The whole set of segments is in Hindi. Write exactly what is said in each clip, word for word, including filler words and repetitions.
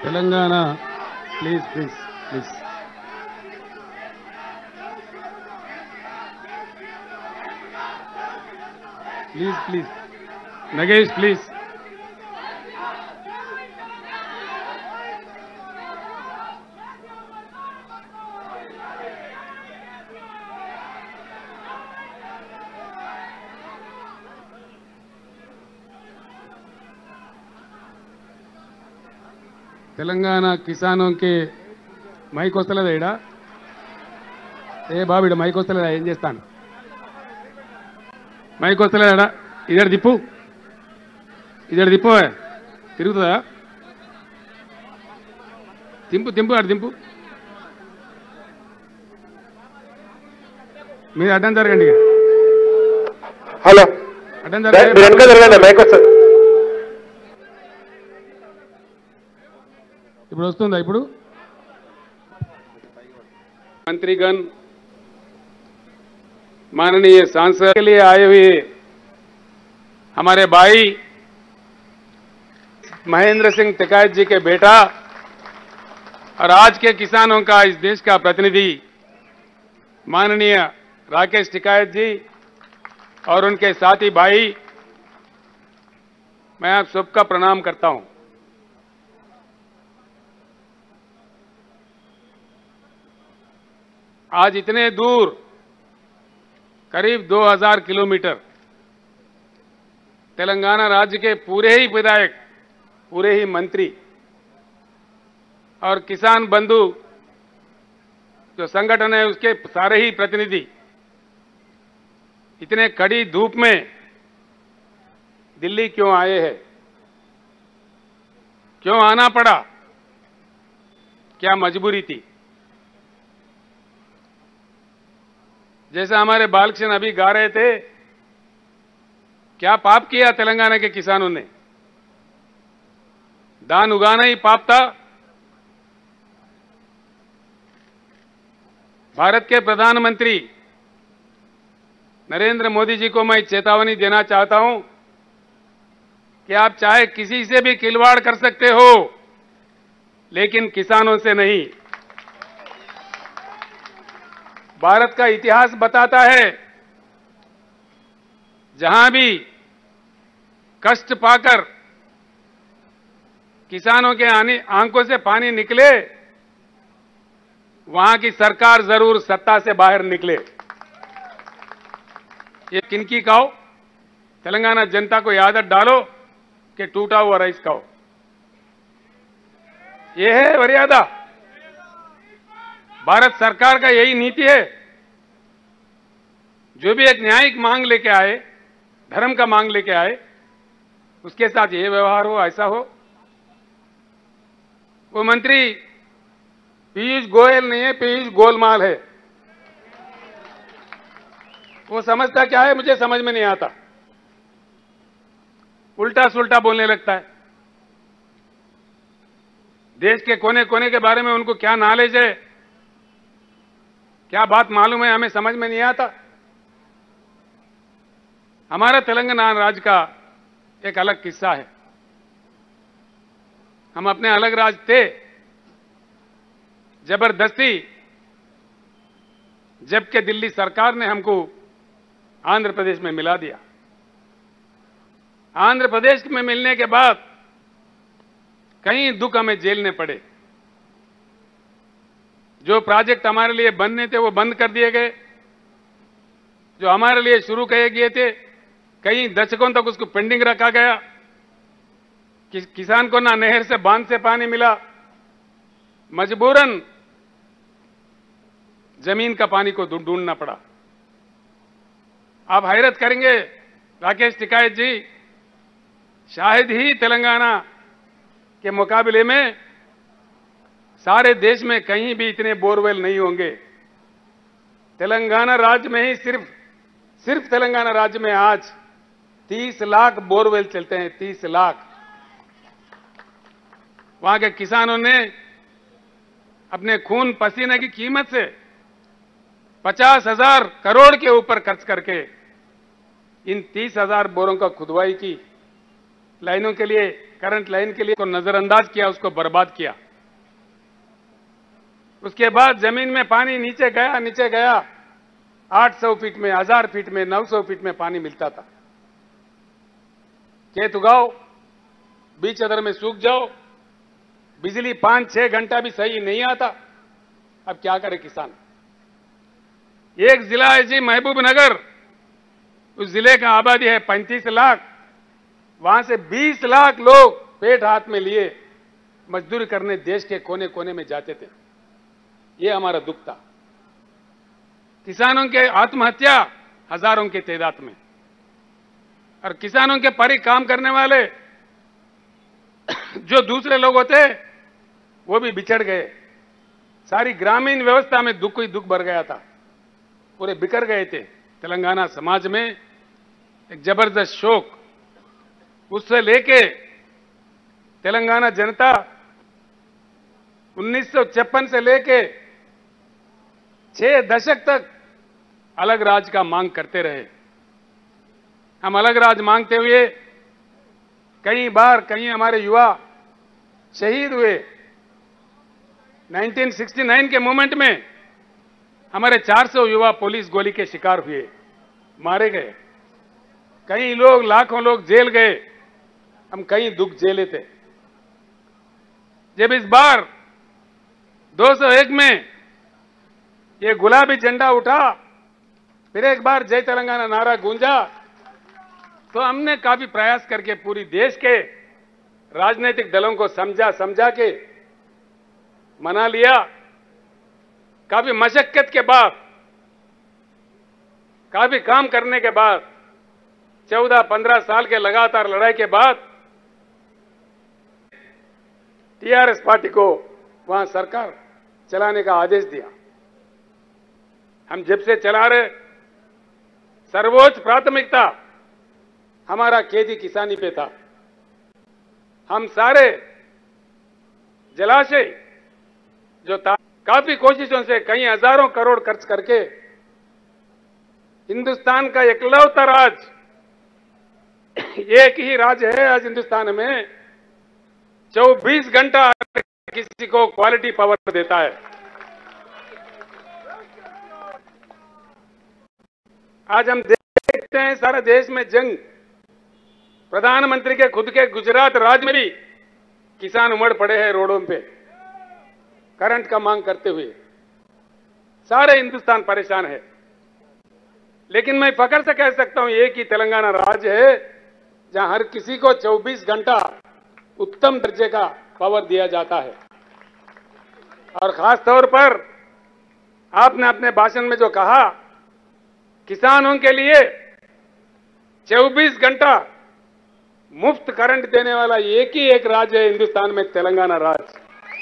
Telangana please please please please please Nagesh please Telangana కిసానों के మైక్ వస్తలేదా ఇడా ఏ బాబు ఇడ మైక్ వస్తలేదా ఏం చేస్తాను మైక్ వస్తలేదా ఇదర్ దిప్పు ఇదర్ దిప్పు తిరుగుతుందా దింపు దింపు అటు దింపు మీరు అడ్డం జరగండి హలో అడ్డం జరగండి వెనక జరగండి మైక్ వస్తుంది ఇప్పుడు వస్తుందా ఇప్పుడు मंत्रीगण माननीय सांसद के लिए आए हुए हमारे भाई महेंद्र सिंह टिकायत जी के बेटा और आज के किसानों का इस देश का प्रतिनिधि माननीय राकेश टिकायत जी और उनके साथी भाई, मैं आप सबका प्रणाम करता हूं। आज इतने दूर करीब दो हज़ार किलोमीटर तेलंगाना राज्य के पूरे ही विधायक, पूरे ही मंत्री और किसान बंधु जो संगठन है उसके सारे ही प्रतिनिधि इतने कड़ी धूप में दिल्ली क्यों आए हैं, क्यों आना पड़ा, क्या मजबूरी थी? जैसा हमारे बालकृष्ण अभी गा रहे थे, क्या पाप किया तेलंगाना के किसानों ने? धान उगाना ही पाप था? भारत के प्रधानमंत्री नरेंद्र मोदी जी को मैं चेतावनी देना चाहता हूं कि आप चाहे किसी से भी खिलवाड़ कर सकते हो, लेकिन किसानों से नहीं। भारत का इतिहास बताता है जहां भी कष्ट पाकर किसानों के आंखों से पानी निकले, वहां की सरकार जरूर सत्ता से बाहर निकले। ये किनकी खाओ? तेलंगाना जनता को आदत डालो कि टूटा हुआ राइस खाओ। ये है मर्यादा। भारत सरकार का यही नीति है। जो भी एक न्यायिक मांग लेके आए, धर्म का मांग लेके आए, उसके साथ ये व्यवहार हो, ऐसा हो। वो मंत्री पीयूष गोयल नहीं है, पीयूष गोलमाल है। वो समझता क्या है मुझे समझ में नहीं आता, उल्टा सुल्टा बोलने लगता है। देश के कोने कोने के बारे में उनको क्या नॉलेज है, क्या बात मालूम है, हमें समझ में नहीं आता। हमारा तेलंगाना राज्य का एक अलग किस्सा है। हम अपने अलग राज्य थे, जबरदस्ती जबकि दिल्ली सरकार ने हमको आंध्र प्रदेश में मिला दिया। आंध्र प्रदेश में मिलने के बाद कई दुख हमें झेलने पड़े। जो प्रोजेक्ट हमारे लिए बनने थे वो बंद कर दिए गए, जो हमारे लिए शुरू किए गए थे कई दशकों तक उसको पेंडिंग रखा गया। कि, किसान को ना नहर से बांध से पानी मिला, मजबूरन जमीन का पानी को ढूंढना पड़ा। आप हैरत करेंगे राकेश टिकायत जी, शायद ही तेलंगाना के मुकाबले में सारे देश में कहीं भी इतने बोरवेल नहीं होंगे। तेलंगाना राज्य में ही सिर्फ सिर्फ तेलंगाना राज्य में आज तीस लाख बोरवेल चलते हैं, तीस लाख। वहां के किसानों ने अपने खून पसीने की कीमत से पचास हजार करोड़ के ऊपर खर्च करके इन तीस हजार बोरों का खुदवाई की। लाइनों के लिए करंट लाइन के लिए को नजरअंदाज किया, उसको बर्बाद किया। उसके बाद जमीन में पानी नीचे गया नीचे गया आठ सौ फीट में, हजार फीट में, नौ सौ फीट में पानी मिलता था। खेत उगाओ, बीच अदर में सूख जाओ, बिजली पांच छह घंटा भी सही नहीं आता। अब क्या करे किसान। एक जिला है जी महबूबनगर, उस जिले का आबादी है पैंतीस लाख, वहां से बीस लाख लोग पेट हाथ में लिए मजदूरी करने देश के कोने कोने में जाते थे। ये हमारा दुख था। किसानों के आत्महत्या हजारों की तादाद में, और किसानों के परि काम करने वाले जो दूसरे लोग होते वो भी बिछड़ गए। सारी ग्रामीण व्यवस्था में दुख ही दुख भर गया था, पूरे बिखर गए थे। तेलंगाना समाज में एक जबरदस्त शोक, उससे लेके तेलंगाना जनता उन्नीस सौ छप्पन से लेके छह दशक तक अलग राज्य का मांग करते रहे। हम अलग राज्य मांगते हुए कई बार कई हमारे युवा शहीद हुए। उन्नीस सौ उनहत्तर के मूवमेंट में हमारे चार सौ युवा पुलिस गोली के शिकार हुए, मारे गए। कई लोग, लाखों लोग जेल गए। हम कई दुख झेले थे। जब इस बार दो सौ एक में ये गुलाबी झंडा उठा, फिर एक बार जय तेलंगाना नारा गूंजा, तो हमने काफी प्रयास करके पूरी देश के राजनीतिक दलों को समझा समझा के मना लिया। काफी मशक्कत के बाद, काफी काम करने के बाद, चौदह पंद्रह साल के लगातार लड़ाई के बाद टीआरएस पार्टी को वहां सरकार चलाने का आदेश दिया। हम जब से चला रहे, सर्वोच्च प्राथमिकता हमारा खेती किसानी पे था। हम सारे जलाशय जो था, काफी कोशिशों से कई हजारों करोड़ खर्च करके हिंदुस्तान का इकलौता राज्य, एक ही राज्य है आज हिंदुस्तान में चौबीस घंटा किसी को क्वालिटी पावर देता है। आज हम देखते हैं सारे देश में जंग, प्रधानमंत्री के खुद के गुजरात राज्य में भी किसान उमड़ पड़े हैं रोडों पे करंट का मांग करते हुए। सारे हिंदुस्तान परेशान है। लेकिन मैं फख्र से कह सकता हूं, एक ही तेलंगाना राज्य है जहां हर किसी को चौबीस घंटा उत्तम दर्जे का पावर दिया जाता है। और खास तौर पर आपने अपने भाषण में जो कहा, किसानों के लिए चौबीस घंटा मुफ्त करंट देने वाला एक ही एक राज्य है हिंदुस्तान में, तेलंगाना राज्य।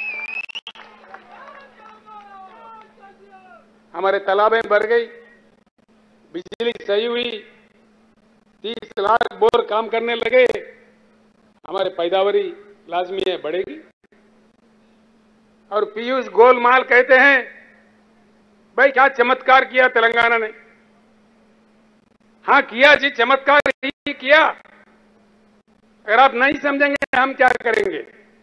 हमारे तालाबें भर गई, बिजली सही हुई, तीस लाख बोर काम करने लगे, हमारे पैदावारी लाजमी है बढ़ेगी। और पीयूष गोलमाल कहते हैं, भाई क्या चमत्कार किया तेलंगाना ने। हाँ किया जी, चमत्कार ही किया। अगर आप नहीं समझेंगे हम क्या करेंगे।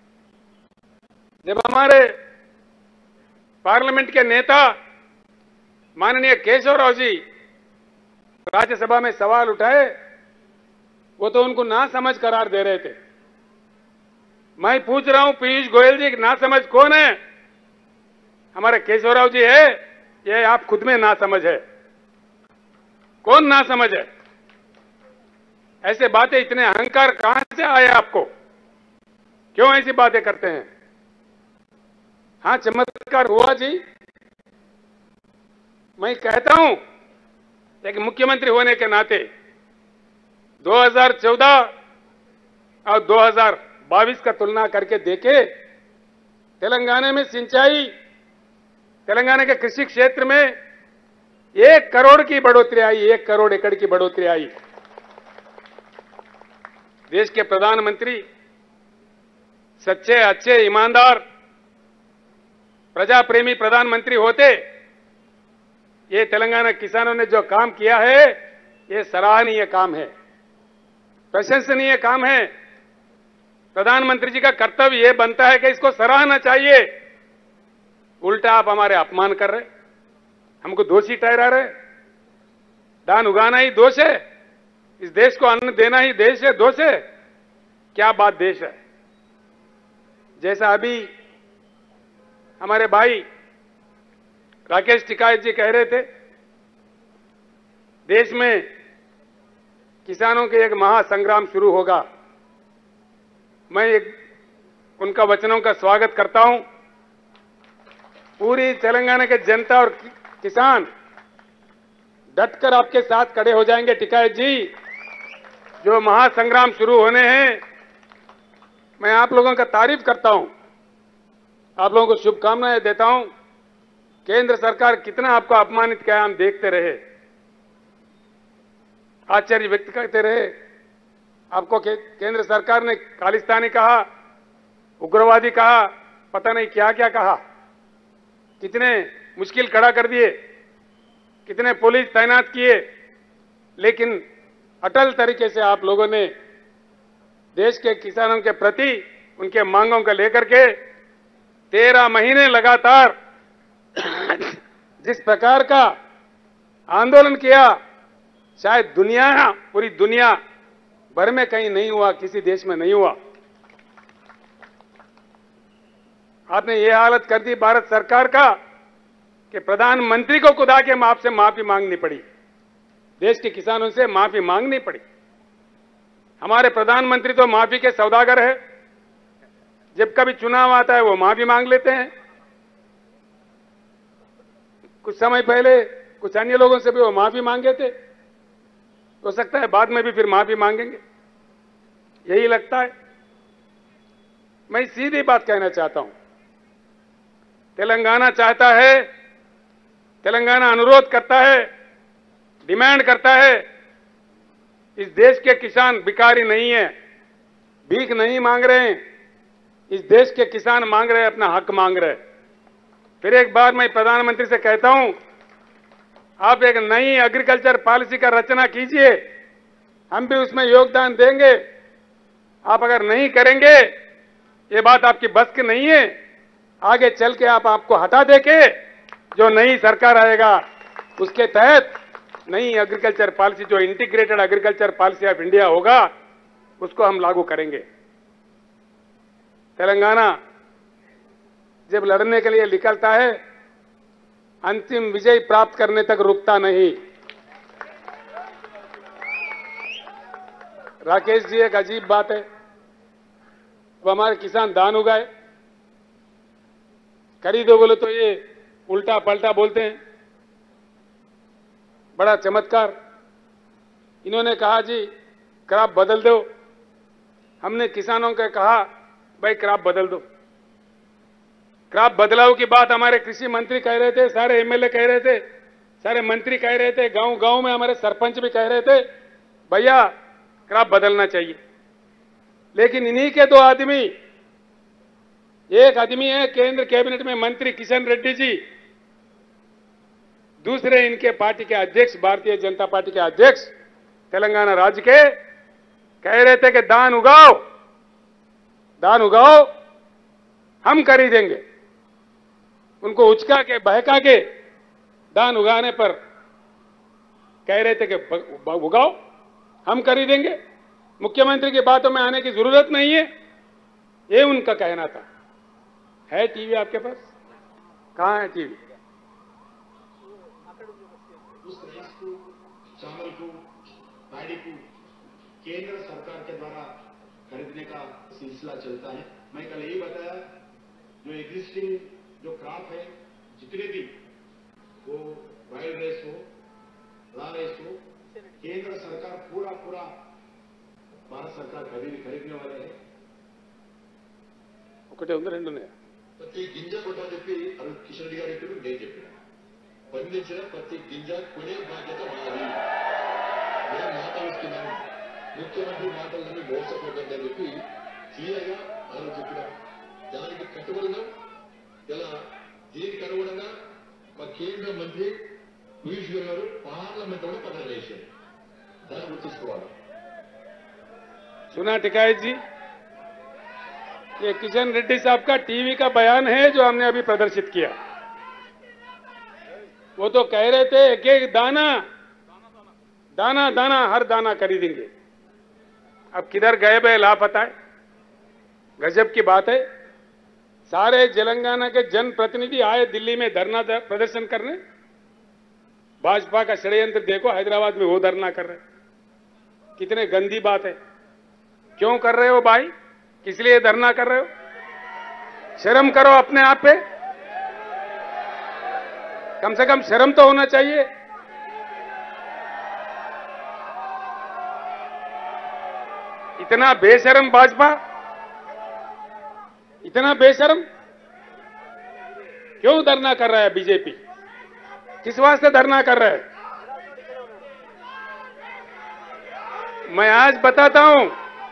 जब हमारे पार्लियामेंट के नेता माननीय केशव राव जी राज्यसभा में सवाल उठाए, वो तो उनको ना समझ करार दे रहे थे। मैं पूछ रहा हूं पीयूष गोयल जी, ना समझ कौन है? हमारे केशव राव जी है, ये आप खुद में ना समझ है। कौन ना समझ है? ऐसे बातें, इतने अहंकार कहां से आए आपको? क्यों ऐसी बातें करते हैं? हां चमत्कार हुआ जी। मैं कहता हूं एक मुख्यमंत्री होने के नाते दो हज़ार चौदह और दो हज़ार बाईस का तुलना करके देखे, तेलंगाना में सिंचाई, तेलंगाना के कृषि क्षेत्र में एक करोड़ की बढ़ोतरी आई, एक करोड़ एकड़ की बढ़ोतरी आई। देश के प्रधानमंत्री सच्चे, अच्छे, ईमानदार, प्रजा प्रेमी प्रधानमंत्री होते, ये तेलंगाना किसानों ने जो काम किया है, ये सराहनीय काम है, प्रशंसनीय काम है। प्रधानमंत्री जी का कर्तव्य यह बनता है कि इसको सराहना चाहिए। उल्टा आप हमारे अपमान कर रहे, हमको दोषी ठहरा रहे। धान उगाना ही दोष है, इस देश को अन्न देना ही देश है, दोष है? क्या बात देश है? जैसा अभी हमारे भाई राकेश टिकैत जी कह रहे थे, देश में किसानों के एक महासंग्राम शुरू होगा। मैं एक उनका वचनों का स्वागत करता हूं। पूरी तेलंगाना के जनता और किसान डटकर आपके साथ खड़े हो जाएंगे। टिकैत जी, जो महासंग्राम शुरू होने हैं, मैं आप लोगों का तारीफ करता हूं, आप लोगों को शुभकामनाएं देता हूं। केंद्र सरकार कितना आपको अपमानित किया हम देखते रहे, आश्चर्य व्यक्त करते रहे। आपको के, केंद्र सरकार ने खालिस्तानी कहा, उग्रवादी कहा, पता नहीं क्या क्या कहा, कितने मुश्किल खड़ा कर दिए, कितने पुलिस तैनात किए, लेकिन अटल तरीके से आप लोगों ने देश के किसानों के प्रति उनके मांगों को लेकर के तेरह महीने लगातार जिस प्रकार का आंदोलन किया, शायद दुनिया, पूरी दुनिया भर में कहीं नहीं हुआ, किसी देश में नहीं हुआ। आपने ये हालत कर दी भारत सरकार का कि प्रधानमंत्री को खुदा के माफ से माफी मांगनी पड़ी, देश के किसानों से माफी मांगनी पड़ी। हमारे प्रधानमंत्री तो माफी के सौदागर है, जब कभी चुनाव आता है वो माफी मांग लेते हैं। कुछ समय पहले कुछ अन्य लोगों से भी वो माफी मांगे थे, हो सकता है बाद में भी फिर माफी मांगेंगे, यही लगता है। मैं सीधी बात कहना चाहता हूं, तेलंगाना चाहता है, तेलंगाना अनुरोध करता है, डिमांड करता है, इस देश के किसान भिखारी नहीं है, भीख नहीं मांग रहे हैं। इस देश के किसान मांग रहे हैं, अपना हक मांग रहे हैं। फिर एक बार मैं प्रधानमंत्री से कहता हूं, आप एक नई एग्रीकल्चर पॉलिसी का रचना कीजिए, हम भी उसमें योगदान देंगे। आप अगर नहीं करेंगे, ये बात आपकी बस की नहीं है, आगे चल के आप आपको हटा देके जो नई सरकार आएगा उसके तहत नई एग्रीकल्चर पॉलिसी, जो integrated agriculture policy of India होगा, उसको हम लागू करेंगे। तेलंगाना जब लड़ने के लिए निकलता है, अंतिम विजय प्राप्त करने तक रुकता नहीं। राकेश जी, एक अजीब बात है, वो हमारे किसान धान उगाए, खरीदो बोले तो ये उल्टा पलटा बोलते हैं। बड़ा चमत्कार, इन्होंने कहा जी क्रॉप बदल दो। हमने किसानों को कहा भाई क्रॉप बदल दो। क्रॉप बदलाव की बात हमारे कृषि मंत्री कह रहे थे, सारे एमएलए कह रहे थे, सारे मंत्री कह रहे थे, गांव गांव में हमारे सरपंच भी कह रहे थे भैया क्रॉप बदलना चाहिए। लेकिन इन्हीं के दो आदमी, एक आदमी है केंद्र कैबिनेट में मंत्री किशन रेड्डी जी, दूसरे इनके पार्टी के अध्यक्ष, भारतीय जनता पार्टी के अध्यक्ष तेलंगाना राज्य के, कह रहे थे कि धान उगाओ, धान उगाओ, हम खरीदेंगे। उनको उचका के बहका के धान उगाने पर कह रहे थे कि उगाओ, हम खरीदेंगे। मुख्यमंत्री की बातों में आने की जरूरत नहीं है, ये उनका कहना था। है टीवी आपके पास? कहां है टीवी? उस राइस को, चावल को, पैडी को केंद्र सरकार के द्वारा खरीदने का सिलसिला चलता है। मैं कल यही बताया, जो एग्जिस्टिंग जो क्रॉप है, जितने भी वो वाइल्ड राइस हो, रा राइस हो, केंद्र सरकार पूरा पूरा भारत सरकार खरीद खरीदने वाले है। ఒకటే ఉంది రెండు ఉన్నాయి. ప్రతి గింజ కొట్టని చెప్పి అవి కిషన్ రెడ్డి గారు చెప్పారు, నేను చెప్పాను. పండించిన ప్రతి గింజ కొనే బాధ్యత మాది. నేను మాట ఇస్తున్నాను, ముఖ్యమంత్రి మాటలని మోసపోకండి అని చెప్పి క్లియర్గా వాళ్ళు చెప్పినాం. దానికి కట్టుబడిగా ఇలా దీనికి అనుగుణంగా మా కేంద్ర మంత్రి పీయూష్ గోయల్ గారు పార్లమెంట్ లో పదవి చేశారు. దాన్ని గుర్తుంచుకోవాలి. सुना टिकैत जी, ये किशन रेड्डी साहब का टीवी का बयान है जो हमने अभी प्रदर्शित किया। वो तो कह रहे थे एक एक दाना दाना दाना हर दाना खरीदेंगे। अब किधर गए बे लापता है। गजब की बात है। सारे तेलंगाना के जनप्रतिनिधि आए दिल्ली में धरना प्रदर्शन करने। भाजपा का षड्यंत्र देखो, हैदराबाद में वो धरना कर रहे। कितने गंदी बात है। क्यों कर रहे हो भाई? किस लिए धरना कर रहे हो? शर्म करो अपने आप पे। कम से कम शर्म तो होना चाहिए। इतना बेशर्म भाजपा, इतना बेशर्म क्यों धरना कर रहा है बीजेपी? किस वास्ते धरना कर रहा है? मैं आज बताता हूं।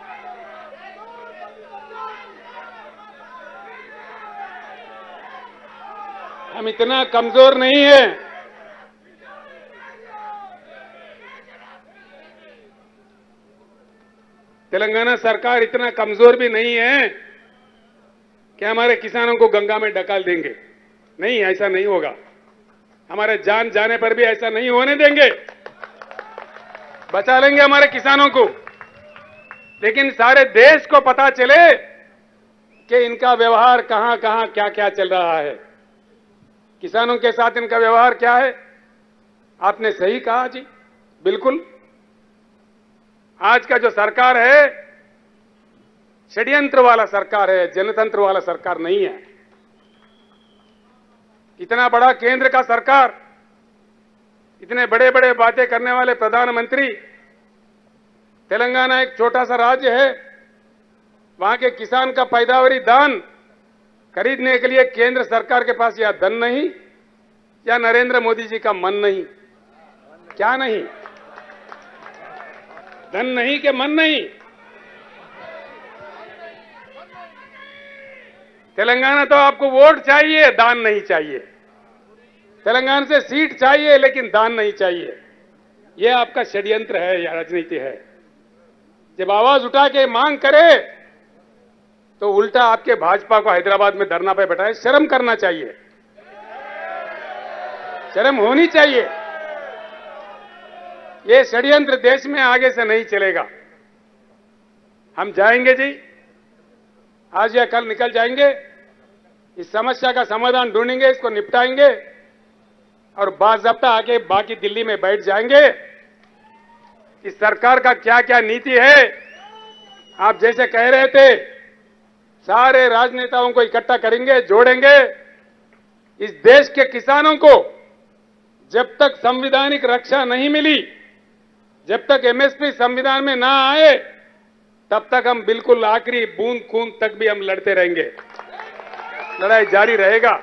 हम इतना कमजोर नहीं है। तेलंगाना सरकार इतना कमजोर भी नहीं है कि हमारे किसानों को गंगा में डकाल देंगे। नहीं, ऐसा नहीं होगा। हमारे जान जाने पर भी ऐसा नहीं होने देंगे। बचा लेंगे हमारे किसानों को। लेकिन सारे देश को पता चले कि इनका व्यवहार कहां कहां क्या क्या चल रहा है। किसानों के साथ इनका व्यवहार क्या है। आपने सही कहा जी, बिल्कुल। आज का जो सरकार है षड्यंत्र वाला सरकार है, जनतंत्र वाला सरकार नहीं है। इतना बड़ा केंद्र का सरकार, इतने बड़े बड़े बातें करने वाले प्रधानमंत्री, तेलंगाना एक छोटा सा राज्य है। वहां के किसान का पैदावारी दान खरीदने के लिए केंद्र सरकार के पास या धन नहीं या नरेंद्र मोदी जी का मन नहीं। क्या नहीं? धन नहीं कि मन नहीं? तेलंगाना तो आपको वोट चाहिए, दान नहीं चाहिए। तेलंगाना से सीट चाहिए लेकिन दान नहीं चाहिए। यह आपका षड्यंत्र है या राजनीति है। जब आवाज उठा के मांग करे तो उल्टा आपके भाजपा को हैदराबाद में धरना पे बैठाए। शर्म करना चाहिए, शर्म होनी चाहिए। ये षड्यंत्र देश में आगे से नहीं चलेगा। हम जाएंगे जी, आज या कल निकल जाएंगे, इस समस्या का समाधान ढूंढेंगे, इसको निपटाएंगे और बाज़ाब्ता आके बाकी दिल्ली में बैठ जाएंगे। इस सरकार का क्या क्या नीति है, आप जैसे कह रहे थे, सारे राजनेताओं को इकट्ठा करेंगे, जोड़ेंगे। इस देश के किसानों को जब तक संवैधानिक रक्षा नहीं मिली, जब तक एमएसपी संविधान में ना आए, तब तक हम बिल्कुल आखिरी बूंद खून तक भी हम लड़ते रहेंगे। लड़ाई जारी रहेगा।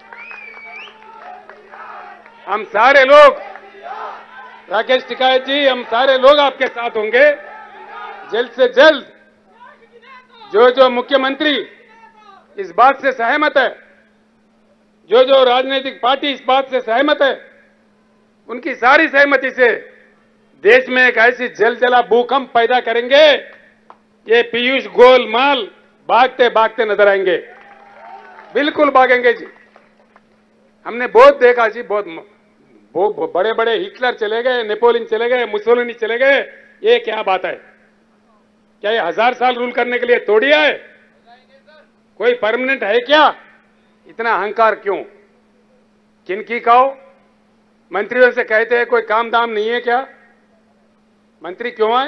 हम सारे लोग, राकेश टिकैत जी, हम सारे लोग आपके साथ होंगे। जल्द से जल्द जो जो मुख्यमंत्री इस बात से सहमत है, जो जो राजनीतिक पार्टी इस बात से सहमत है, उनकी सारी सहमति से देश में एक ऐसी जलजला भूकंप पैदा करेंगे, ये पीयूष गोलमाल भागते भागते नजर आएंगे। बिल्कुल भागेंगे जी। हमने बहुत देखा जी, बहुत, बहुत बड़े बड़े हिटलर चले गए, नेपोलियन चले गए, मुसोलिनी चले गए। ये क्या बात है? क्या ये हजार साल रूल करने के लिए तोड़ी है? कोई परमानेंट है क्या? इतना अहंकार क्यों? किनकी कहो? मंत्रियों से कहते हैं कोई काम दाम नहीं है क्या? मंत्री क्यों आए?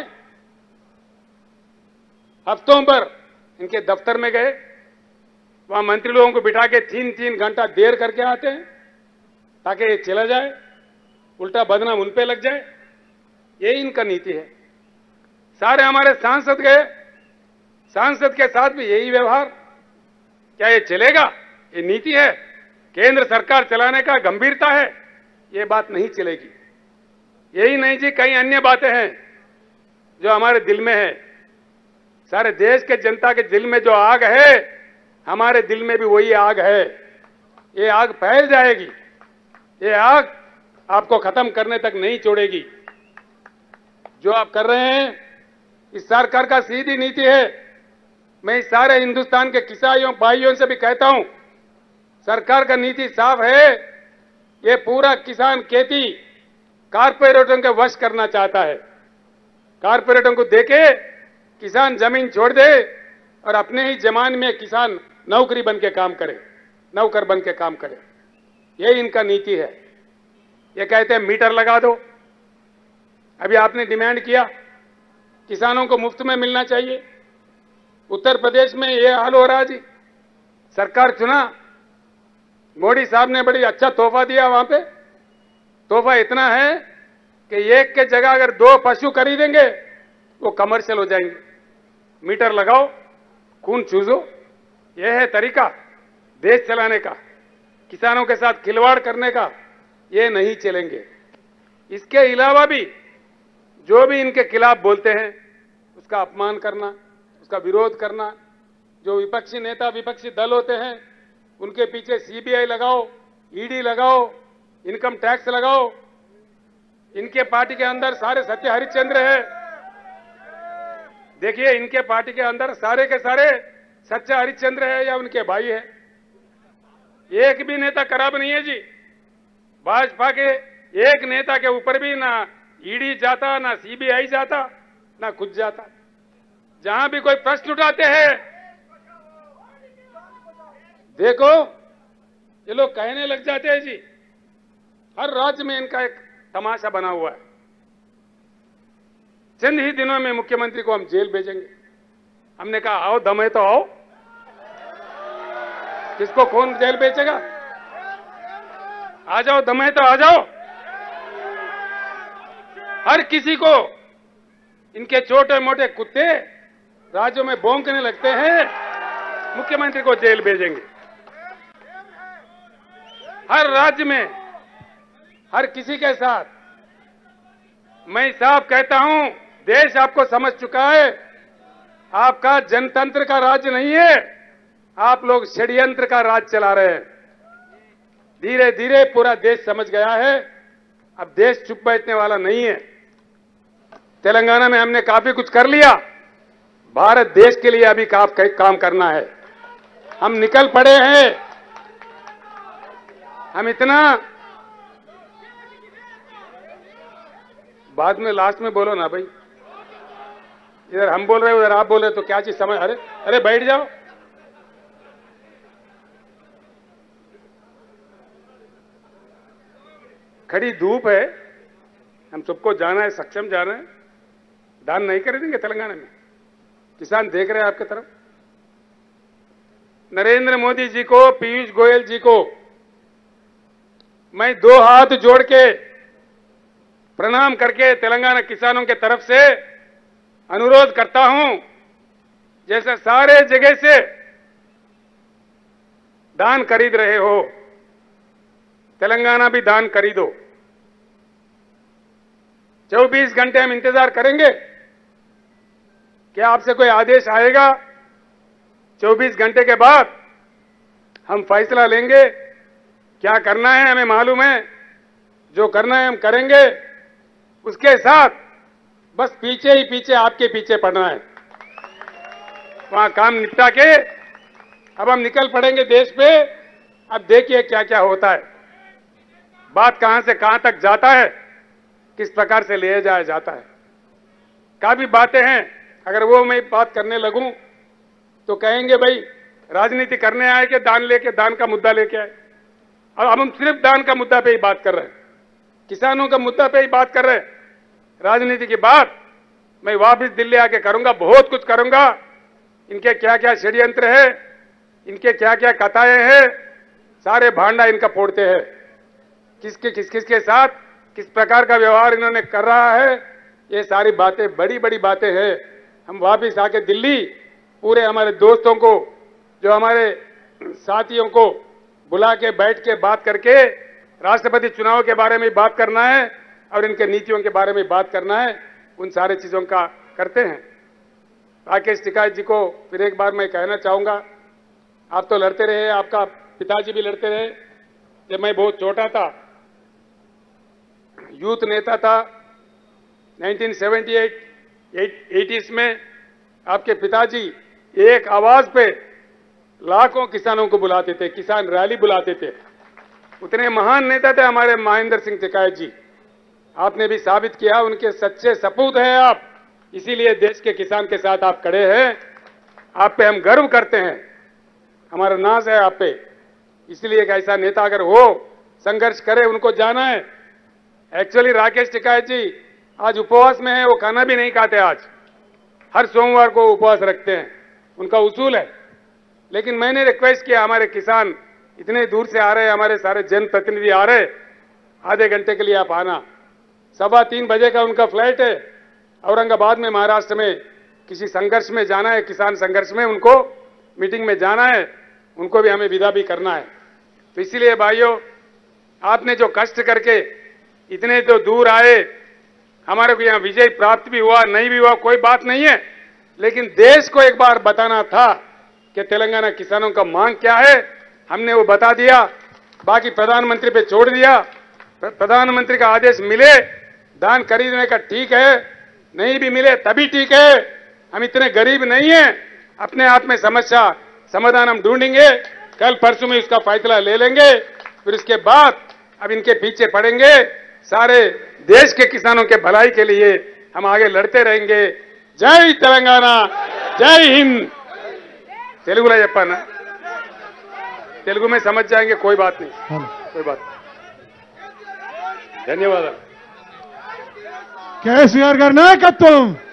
हफ्तों पर इनके दफ्तर में गए, वहां मंत्री लोगों को बिठा के तीन तीन घंटा देर करके आते हैं ताकि ये चला जाए, उल्टा बदनाम उन पे लग जाए। यही इनका नीति है। सारे हमारे सांसद गए, सांसद के साथ भी यही व्यवहार। क्या ये चलेगा? ये नीति है? केंद्र सरकार चलाने का गंभीरता है? ये बात नहीं चलेगी। यही नहीं जी, कई अन्य बातें हैं जो हमारे दिल में है। सारे देश के जनता के दिल में जो आग है, हमारे दिल में भी वही आग है। ये आग फैल जाएगी। ये आग आपको खत्म करने तक नहीं छोड़ेगी। जो आप कर रहे हैं, इस सरकार का सीधी नीति है, मैं सारे हिंदुस्तान के किसानों भाइयों से भी कहता हूं, सरकार का नीति साफ है। ये पूरा किसान खेती कारपोरेटों के वश करना चाहता है। कारपोरेटों को देके किसान जमीन छोड़ दे और अपने ही जमान में किसान नौकरी बन के काम करे, नौकर बन के काम करे। यही इनका नीति है। ये कहते हैं मीटर लगा दो। अभी आपने डिमांड किया किसानों को मुफ्त में मिलना चाहिए। उत्तर प्रदेश में ये हाल हो रहा जी। सरकार चुना, मोदी साहब ने बड़ी अच्छा तोहफा दिया। वहां पे तोहफा इतना है कि एक के जगह अगर दो पशु खरीदेंगे वो कमर्शियल हो जाएंगे। मीटर लगाओ, खून चूसो। यह है तरीका देश चलाने का, किसानों के साथ खिलवाड़ करने का। ये नहीं चलेंगे। इसके अलावा भी जो भी इनके खिलाफ बोलते हैं उसका अपमान करना, उसका विरोध करना। जो विपक्षी नेता, विपक्षी दल होते हैं उनके पीछे सीबीआई लगाओ, ईडी लगाओ, इनकम टैक्स लगाओ। इनके पार्टी के अंदर सारे सत्य हरिश्चंद्र है। देखिए, इनके पार्टी के अंदर सारे के सारे सच्चे हरिश्चंद्र है या उनके भाई है। एक भी नेता खराब नहीं है जी। भाजपा के एक नेता के ऊपर भी ना ईडी जाता, ना सीबीआई जाता, ना खुद जाता। जहां भी कोई प्रश्न उठाते हैं, देखो ये लोग कहने लग जाते हैं जी। हर राज्य में इनका एक तमाशा बना हुआ है। चंद ही दिनों में मुख्यमंत्री को हम जेल भेजेंगे। हमने कहा आओ, दम है तो आओ। किसको कौन जेल भेजेगा? आ जाओ, दम है तो आ जाओ। हर किसी को इनके छोटे मोटे कुत्ते राज्यों में भौंकने लगते हैं, मुख्यमंत्री को जेल भेजेंगे। हर राज्य में हर किसी के साथ। मैं साफ कहता हूं, देश आपको समझ चुका है। आपका जनतंत्र का राज्य नहीं है, आप लोग षड्यंत्र का राज चला रहे हैं। धीरे धीरे पूरा देश समझ गया है। अब देश चुप बैठने वाला नहीं है। तेलंगाना में हमने काफी कुछ कर लिया। भारत देश के लिए अभी काम करना है। हम निकल पड़े हैं। हम इतना बाद में लास्ट में बोलो ना भाई। इधर हम बोल रहे हो, उधर आप बोल रहे हो, तो क्या चीज समझ। अरे अरे बैठ जाओ। खड़ी धूप है, हम सबको जाना है, सक्षम जाना है। दान नहीं कर देंगे तेलंगाना में। किसान देख रहे हैं आपके तरफ। नरेंद्र मोदी जी को, पीयूष गोयल जी को मैं दो हाथ जोड़ के प्रणाम करके तेलंगाना किसानों के तरफ से अनुरोध करता हूं, जैसे सारे जगह से दान खरीद रहे हो, तेलंगाना भी दान खरीदो। चौबीस घंटे हम इंतजार करेंगे। क्या आपसे कोई आदेश आएगा? चौबीस घंटे के बाद हम फैसला लेंगे। क्या करना है हमें मालूम है। जो करना है हम करेंगे। उसके साथ बस पीछे ही पीछे आपके पीछे पड़ना है। वहां काम निपटा के अब हम निकल पड़ेंगे देश पे। अब देखिए क्या क्या होता है। बात कहां से कहां तक जाता है, किस प्रकार से ले जाया जाता है। काफी बातें हैं, अगर वो मैं बात करने लगूं तो कहेंगे भाई राजनीति करने आए कि दान लेके दान का मुद्दा लेके आए। और अब हम सिर्फ दान का मुद्दा पे ही बात कर रहे हैं, किसानों का मुद्दा पे ही बात कर रहे हैं। राजनीति की बात मैं वापस दिल्ली आके करूंगा, बहुत कुछ करूंगा। इनके क्या क्या षड्यंत्र है, इनके क्या क्या कथाएं हैं, सारे भांडा इनका फोड़ते हैं। किसके किस किस के साथ किस प्रकार का व्यवहार इन्होंने कर रहा है, ये सारी बातें बड़ी बड़ी बातें हैं। हम वापस आके दिल्ली पूरे हमारे दोस्तों को, जो हमारे साथियों को बुला के बैठ के बात करके राष्ट्रपति चुनाव के बारे में बात करना है और इनके नीतियों के बारे में बात करना है। उन सारे चीजों का करते हैं। राकेश टिकैत जी को फिर एक बार मैं कहना चाहूंगा, आप तो लड़ते रहे, आपका पिताजी भी लड़ते रहे। जब मैं बहुत छोटा था, यूथ नेता था, उन्नीस सौ अठहत्तर एटीज़ में आपके पिताजी एक आवाज पे लाखों किसानों को बुलाते थे, किसान रैली बुलाते थे। उतने महान नेता थे हमारे महेंद्र सिंह टिकायत जी। आपने भी साबित किया, उनके सच्चे सपूत हैं आप, इसीलिए देश के किसान के साथ आप खड़े हैं। आप पे हम गर्व करते हैं, हमारा नाज है आप पे। इसलिए एक ऐसा नेता अगर हो, संघर्ष करे, उनको जाना है। एक्चुअली राकेश टिकायत जी आज उपवास में है, वो खाना भी नहीं खाते आज, हर सोमवार को उपवास रखते हैं, उनका उसूल है। लेकिन मैंने रिक्वेस्ट किया, हमारे किसान इतने दूर से आ रहे हैं, हमारे सारे जनप्रतिनिधि आ रहे, आधे घंटे के लिए आप आना। सवा तीन बजे का उनका फ्लाइट है, औरंगाबाद में महाराष्ट्र में किसी संघर्ष में जाना है, किसान संघर्ष में उनको मीटिंग में जाना है, उनको भी हमें विदा भी करना है। तो इसीलिए भाइयों, आपने जो कष्ट करके इतने तो दूर आए, हमारे को यहां विजय प्राप्त भी हुआ, नहीं भी हुआ, कोई बात नहीं है, लेकिन देश को एक बार बताना था कि तेलंगाना किसानों का मांग क्या है। हमने वो बता दिया, बाकी प्रधानमंत्री पे छोड़ दिया। प्रधानमंत्री का आदेश मिले धान खरीदने का, ठीक है, नहीं भी मिले तभी ठीक है। हम इतने गरीब नहीं हैं, अपने आप में समस्या समाधान हम ढूंढेंगे, कल परसों में उसका फैसला ले लेंगे। फिर उसके बाद अब इनके पीछे पड़ेंगे, सारे देश के किसानों के भलाई के लिए हम आगे लड़ते रहेंगे। जय तेलंगाना, जय हिंद। तेलुगुలో చెప్పానా? तेलुगु में समझ जाएंगे, कोई बात नहीं, कोई बात नहीं। धन्यवाद। కేసీఆర్ గారి నాయకత్వం